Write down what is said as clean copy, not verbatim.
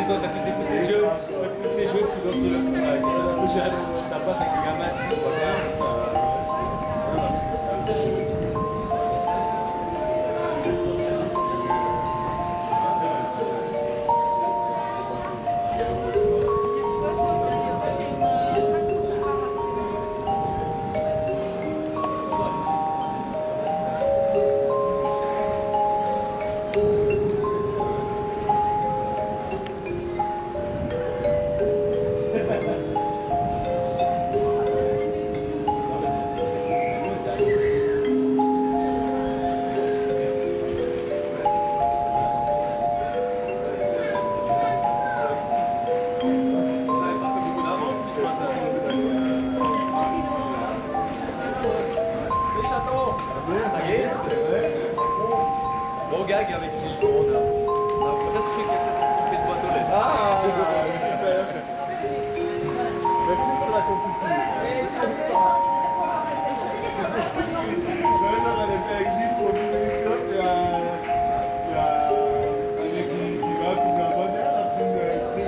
ils ont tous ces jeux, toutes ces jeux qu'ils ont sur le jeune, ça passe avec les gamins, Bon gag avec qui on a presque fait de boîte aux lettres. Ah, super. Merci pour la confiture. Maintenant, elle était avec Gilles pour nous les clubs. Il y a un mec qui va pour la bonne heure. C'est une très